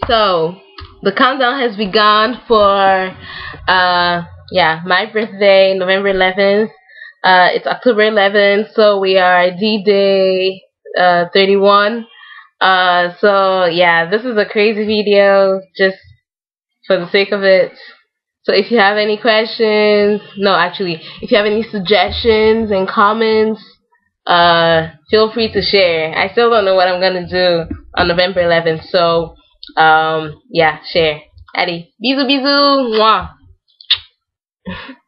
So the countdown has begun for my birthday, November 11th. It's October 11th, so we are D-Day 31. So yeah, this is a crazy video just for the sake of it. So if you have any questions, no, actually, if you have any suggestions and comments, feel free to share. I still don't know what I'm gonna do on November 11th, so yeah, share. Allez, bisous bisous, mwah.